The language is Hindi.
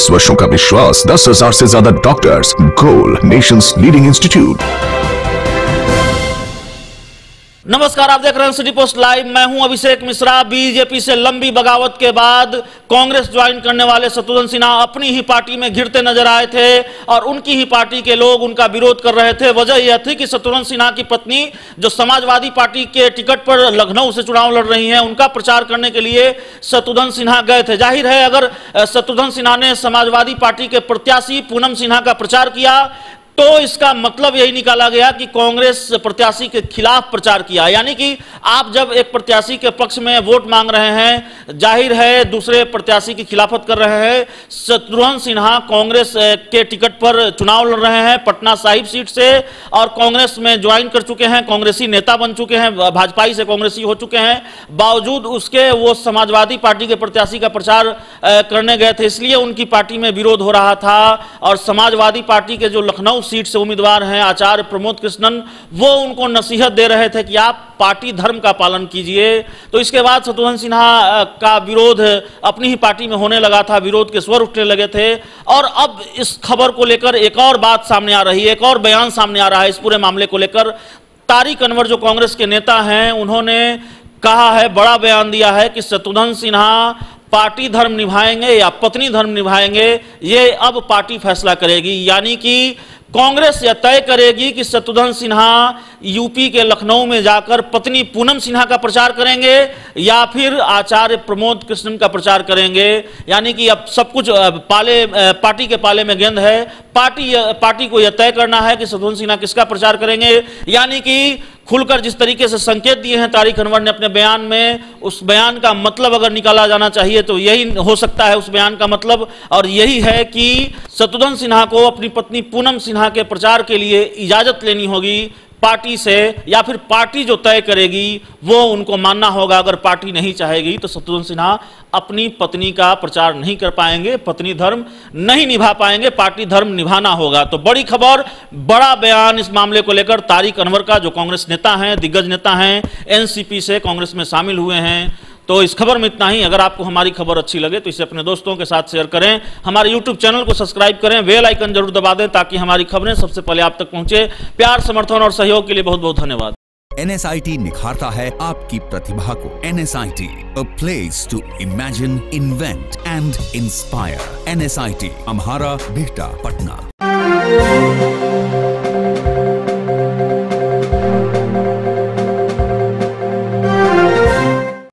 10 वर्षों का विश्वास, 10,000 से ज्यादा doctors. Goal, nation's leading institute. नमस्कार, आप देख रहे हैं सिटी पोस्ट लाइव। मैं हूं अभिषेक मिश्रा। बीजेपी से लंबी बगावत के बाद कांग्रेस ज्वाइन करने वाले शत्रुघ्न सिन्हा अपनी ही पार्टी में घिरते नजर आए थे और उनकी ही पार्टी के लोग उनका विरोध कर रहे थे। वजह यह थी कि शत्रुघ्न सिन्हा की पत्नी, जो समाजवादी पार्टी के टिकट पर लखनऊ से चुनाव लड़ रही हैं, उनका प्रचार करने के लिए शत्रुघ्न सिन्हा गए थे। जाहिर है, अगर शत्रुघ्न सिन्हा ने समाजवादी पार्टी के प्रत्याशी पूनम सिन्हा का प्रचार किया तो इसका मतलब यही निकाला गया कि कांग्रेस प्रत्याशी के खिलाफ प्रचार किया। यानी कि आप जब एक प्रत्याशी के पक्ष में वोट मांग रहे हैं, जाहिर है दूसरे प्रत्याशी की खिलाफत कर रहे हैं। शत्रुघ्न सिन्हा कांग्रेस के टिकट पर चुनाव लड़ रहे हैं पटना साहिब सीट से और कांग्रेस में ज्वाइन कर चुके हैं, कांग्रेसी नेता बन चुके हैं, भाजपाई से कांग्रेसी हो चुके हैं। बावजूद उसके वो समाजवादी पार्टी के प्रत्याशी का प्रचार करने गए थे, इसलिए उनकी पार्टी में विरोध हो रहा था। और समाजवादी पार्टी के जो लखनऊ सीट से उम्मीदवार हैं आचार्य प्रमोद कृष्णन, वो उनको नसीहत दे रहे थे कि आप पार्टी धर्म का पालन कीजिए। तो इसके बाद शत्रुघ्न सिन्हा का विरोध अपनी ही पार्टी में होने लगा था, विरोध के स्वर उठने लगे थे। और अब इस खबर को लेकर एक और बात सामने आ रही है, एक और बयान सामने आ रहा है इस पूरे मामले को लेकर। तारिक अनवर जो कांग्रेस के नेता हैं, उन्होंने कहा है, बड़ा बयान दिया है कि शत्रुघ्न सिन्हा पार्टी धर्म निभाएंगे या पत्नी धर्म निभाएंगे, ये अब पार्टी फैसला करेगी। यानी कि कांग्रेस यह तय करेगी कि शत्रुघ्न सिन्हा यूपी के लखनऊ में जाकर पत्नी पूनम सिन्हा का प्रचार करेंगे या फिर आचार्य प्रमोद कृष्णन का प्रचार करेंगे। यानी कि अब सब कुछ पार्टी के पाले में गेंद है। पार्टी को यह तय करना है कि शत्रुघ्न सिन्हा किसका प्रचार करेंगे। यानी कि खुलकर जिस तरीके से संकेत दिए हैं तारिक अनवर ने अपने बयान में, उस बयान का मतलब अगर निकाला जाना चाहिए तो यही हो सकता है उस बयान का मतलब, और यही है कि शत्रुघ्न सिन्हा को अपनी पत्नी पूनम सिन्हा के प्रचार के लिए इजाजत लेनी होगी पार्टी से, या फिर पार्टी जो तय करेगी वो उनको मानना होगा। अगर पार्टी नहीं चाहेगी तो शत्रुघ्न सिन्हा अपनी पत्नी का प्रचार नहीं कर पाएंगे, पत्नी धर्म नहीं निभा पाएंगे, पार्टी धर्म निभाना होगा। तो बड़ी खबर, बड़ा बयान इस मामले को लेकर तारिक अनवर का, जो कांग्रेस नेता हैं, दिग्गज नेता हैं, एनसीपी से कांग्रेस में शामिल हुए हैं। तो इस खबर में इतना ही। अगर आपको हमारी खबर अच्छी लगे तो इसे अपने दोस्तों के साथ शेयर करें, हमारे YouTube चैनल को सब्सक्राइब करें, बेल आइकन जरूर दबा दें ताकि हमारी खबरें सबसे पहले आप तक पहुंचे। प्यार, समर्थन और सहयोग के लिए बहुत बहुत धन्यवाद। NSIT निखारता है आपकी प्रतिभा को। NSIT, a place to imagine, invent and inspire. NSIT, अम्हारा, Bihta, Patna.